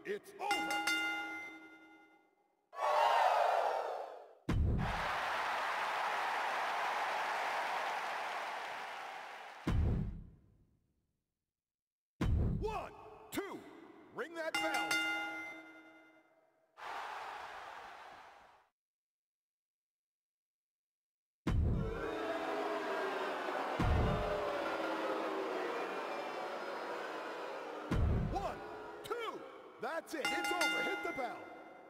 It's over. One, two, ring that bell. One, two, that's it, it's over, hit the bell.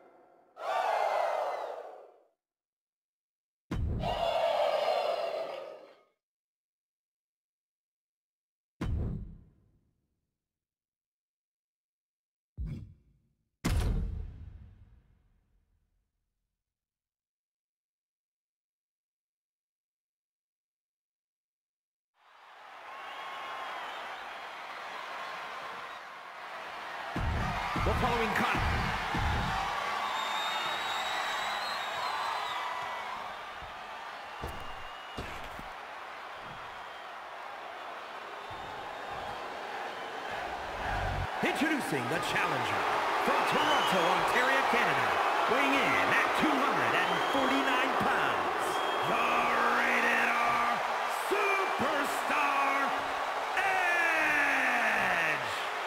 The following Introducing the challenger from Toronto, Ontario, Canada, weighing in at 249 pounds, the Rated R Superstar Edge!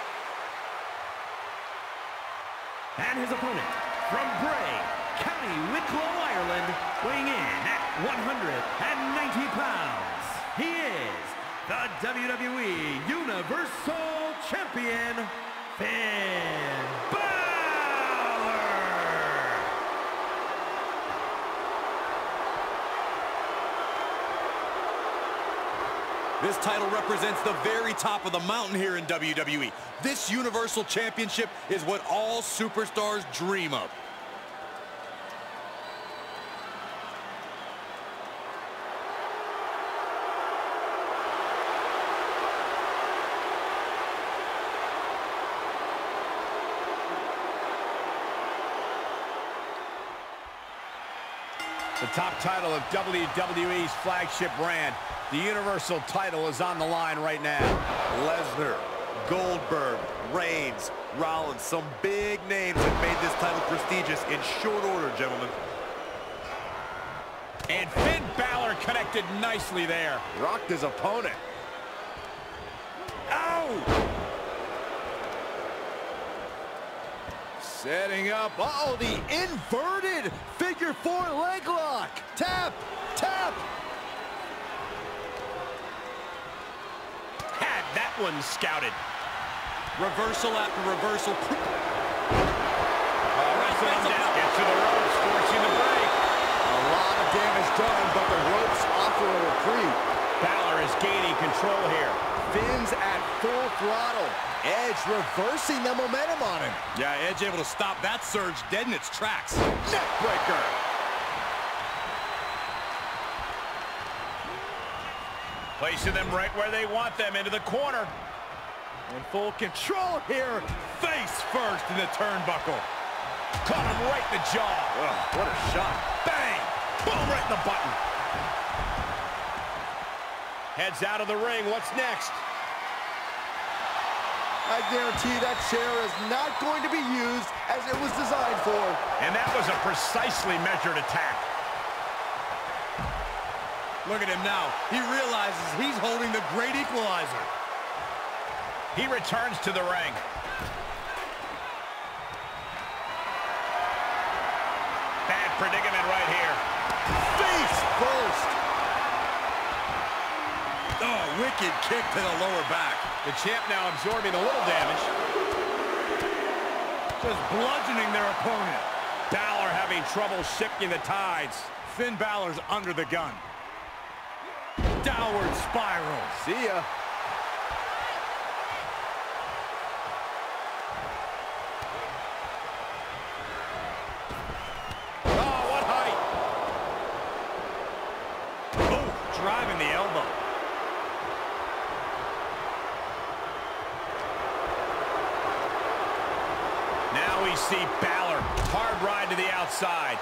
And his opponent from Bray, County Wicklow, Ireland, weighing in at 190 pounds, he is the WWE Universal Champion, Finn Balor! This title represents the very top of the mountain here in WWE. This Universal Championship is what all superstars dream of. The top title of WWE's flagship brand, the Universal title, is on the line right now. Lesnar, Goldberg, Reigns, Rollins, some big names have made this title prestigious in short order, gentlemen. And Finn Balor connected nicely there. Rocked his opponent. Ow! Setting up, uh-oh, the inverted figure four leg lock. Tap, tap. Had that one scouted. Reversal after reversal. Wrestling him down. Get to the ropes, forcing the break. A lot of damage done, but the ropes offer a reprieve. Balor is gaining control here. Finn's at full throttle. Edge reversing the momentum on him. Yeah, Edge able to stop that surge dead in its tracks. Neckbreaker. Placing them right where they want them, into the corner. In full control here. Face first in the turnbuckle. Caught him right in the jaw. Ugh, what a shot. Bang! Boom, right in the button. Heads out of the ring. What's next? I guarantee that chair is not going to be used as it was designed for. And that was a precisely measured attack. Look at him now. He realizes he's holding the great equalizer. He returns to the ring. Bad predicament right here. Face first. Oh, wicked kick to the lower back. The champ now absorbing a little damage. Just bludgeoning their opponent. Balor having trouble shifting the tides. Finn Balor's under the gun. Downward spiral. See ya. Oh, what height. Oh, driving the elbow. Now we see Balor. Hard ride to the outside.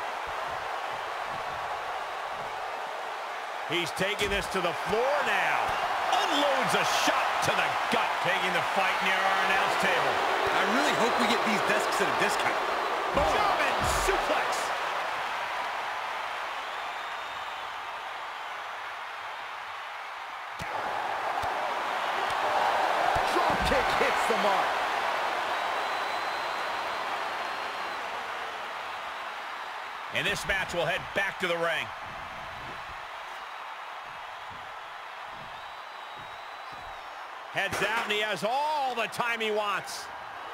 He's taking this to the floor now. unloads a shot to the gut. Taking the fight near our announce table. I really hope we get these desks at a discount. German suplex. Drop kick hits the mark. And this match will head back to the ring. Heads out, and he has all the time he wants.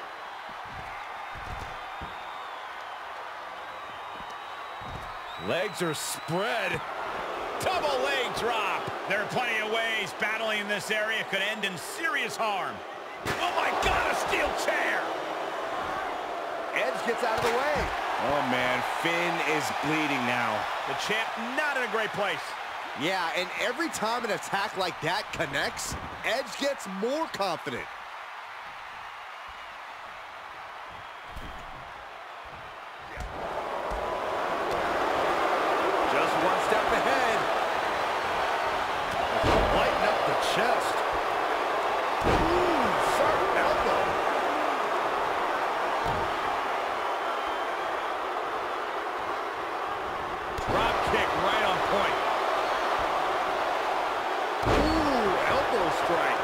Legs are spread. Double leg drop. There are plenty of ways battling in this area could end in serious harm. Oh my God, a steel chair. Edge gets out of the way. Oh, man, Finn is bleeding now. The champ not in a great place. Yeah, and every time an attack like that connects, Edge gets more confident. Just one step ahead. Lighten up the chest. Ooh, sharp elbow. Drop kick right on point. Ooh, elbow strike.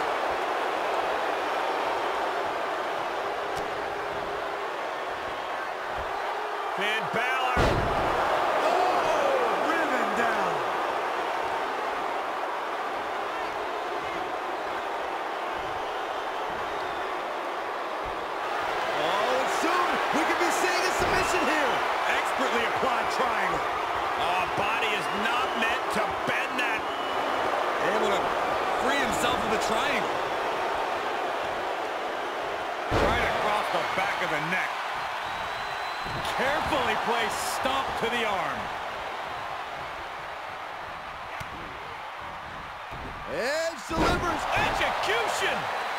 Finn Balor. Oh, driven down. Oh, and soon we could be seeing a submission here. Expertly applied triangle. Oh, body is not meant to bend that. Able to free himself of the triangle. Right across the back of the neck. Carefully placed stomp to the arm. Edge delivers. Execution.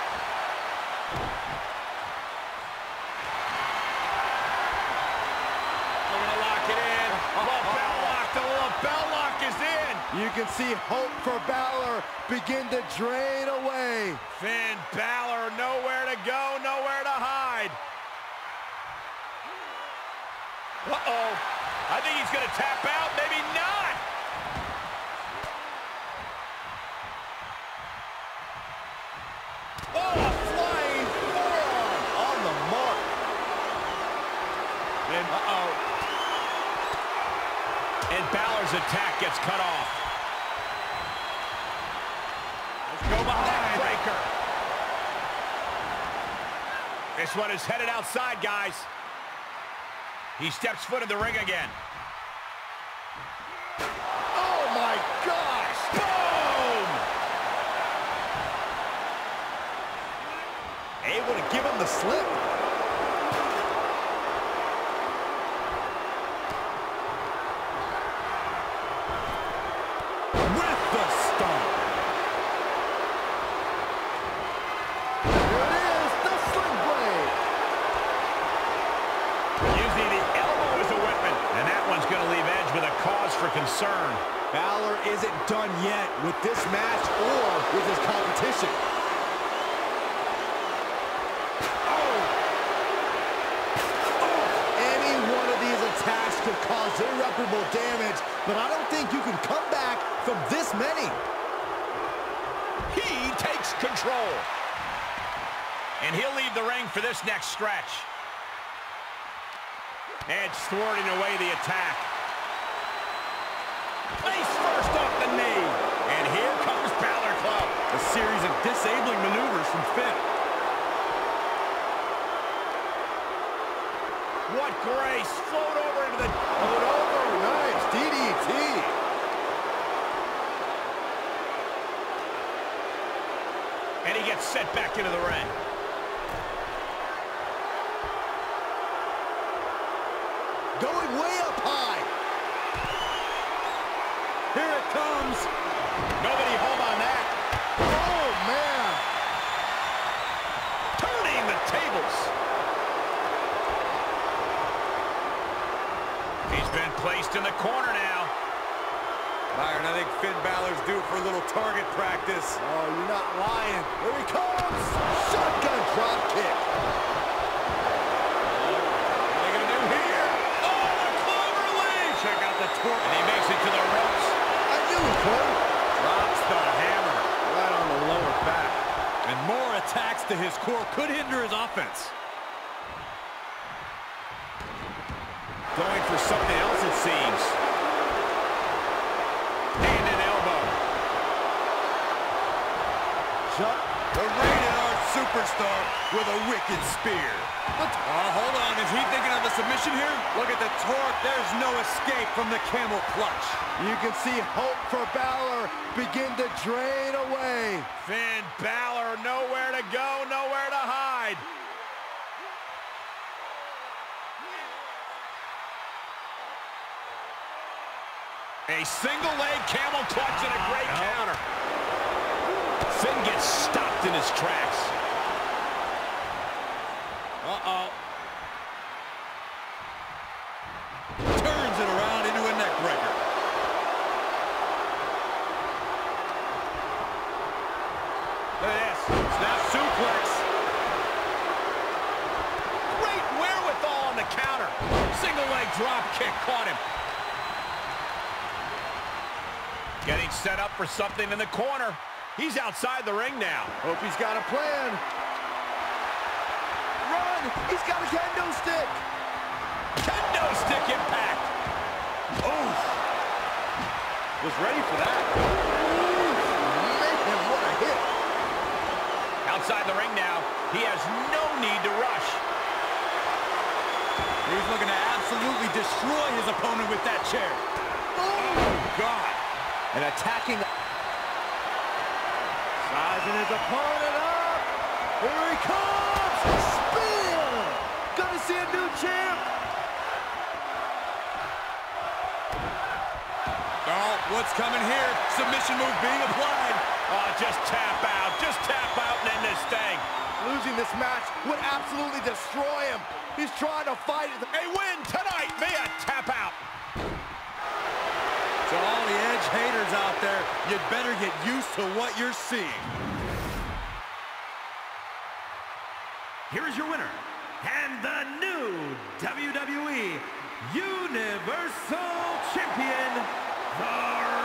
They're gonna lock it in. Lapel lock. The lapel lock is in. You can see hope for Balor begin to drain away. Finn Balor, nowhere to go, nowhere to hide. Uh-oh. I think he's going to tap out. Maybe not. Oh, a flying forearm on the mark. And uh-oh. And Balor's attack gets cut off. Let's go behind. Breaker. This one is headed outside, guys. He steps foot in the ring again. Oh, my gosh. Boom! Able to give him the slip. With the stomp. Here it is, the sling blade. Using the elbow as a weapon. And that one's going to leave Edge with a cause for concern. Balor isn't done yet with this match or with his competition. Any one of these attacks could cause irreparable damage, but I don't think you can come back from this many. He takes control. And he'll leave the ring for this next stretch. Edge thwarting away the attack. Face first off the knee. And here comes Balor Club. A series of disabling maneuvers from Finn. What grace. Float over into the... Float over, nice, DDT. And he gets set back into the ring. Going way up high. Here it comes. Nobody home on that. Oh, man. Turning the tables. He's been placed in the corner now. Byron, I think Finn Balor's due for a little target practice. Oh, you're not lying. Here he comes. Shotgun drop kick. What are they going to do here? Oh, the clover leaf! Check out the torque. And he makes it to the ropes. I knew it, Cole. Drops the hammer. Right on the lower back. And more attacks to his core could hinder his offense. Going for something else, it seems. Hand and elbow. Shut. The rated R superstar with a wicked spear. Hold on, is he thinking of a submission here? Look at the torque, there's no escape from the camel clutch. You can see hope for Balor begin to drain away. Finn Balor, nowhere to go, nowhere to hide. A single leg camel clutch and a great counter. Finn gets stopped in his tracks. Uh-oh. Turns it around into a neck breaker. Look at this. Snap suplex. Great wherewithal on the counter. Single leg drop kick caught him. Getting set up for something in the corner. He's outside the ring now. Hope he's got a plan. Run! He's got a kendo stick. Kendo stick impact. Oh, Was ready for that. Man, what a hit. outside the ring now. He has no need to rush. He's looking to absolutely destroy his opponent with that chair. Oh, God. And attacking. Sizing his opponent up. Here he comes. Spear. Gonna see a new champ. Oh, what's coming here? Submission move being applied. Oh, just tap out. Just tap out and end this thing. Losing this match would absolutely destroy him. He's trying to fight it. A win tonight via tap out. To all the Edge haters out there, you'd better get used to what you're seeing. Here is your winner, and the new WWE Universal Champion, the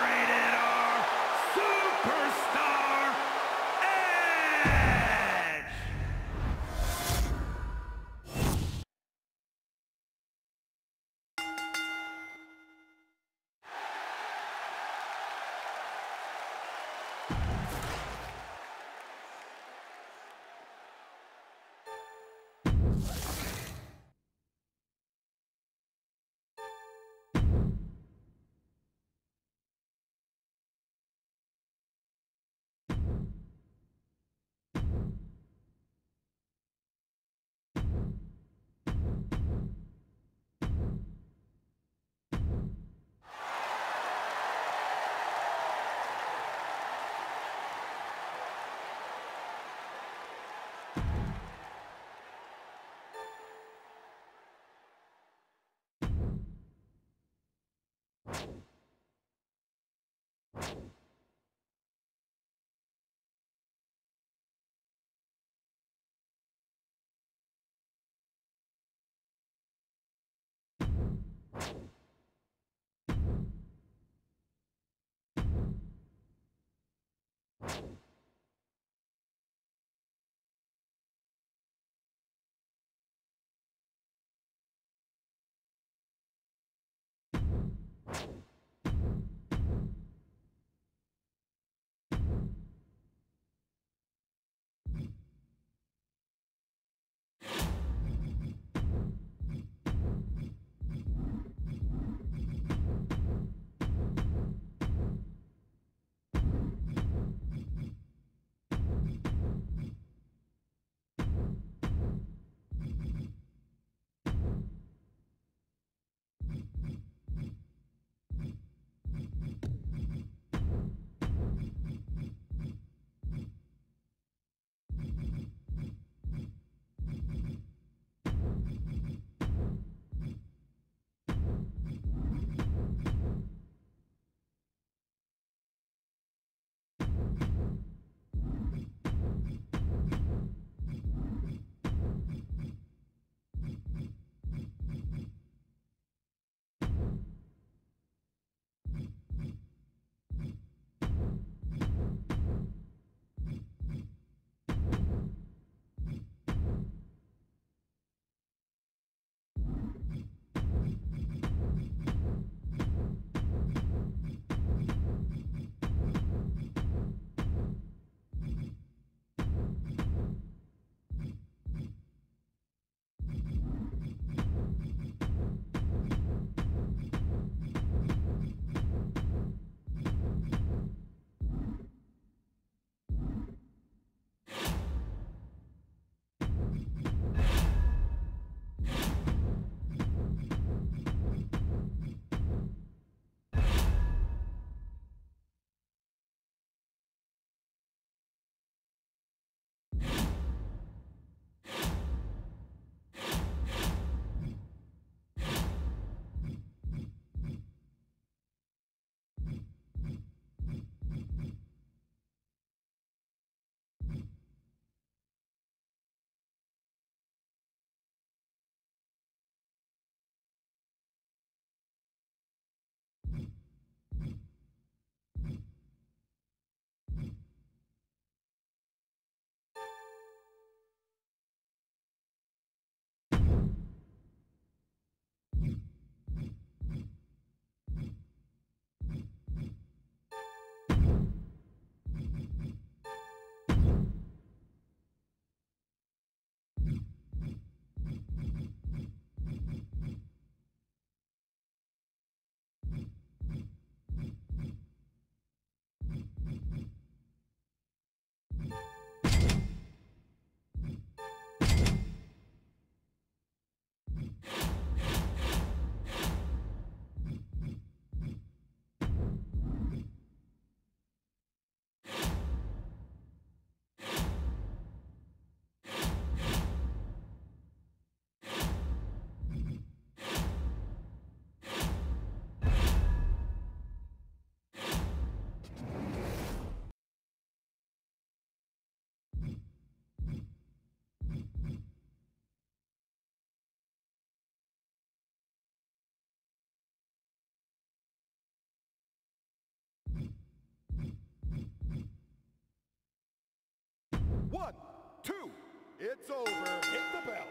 It's over. Hit the bell.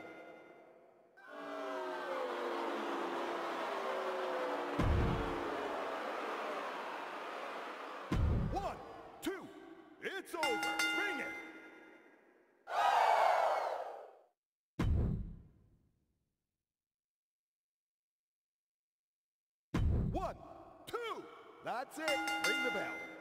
One, two, it's over. Bring it. One, two. That's it. Ring the bell.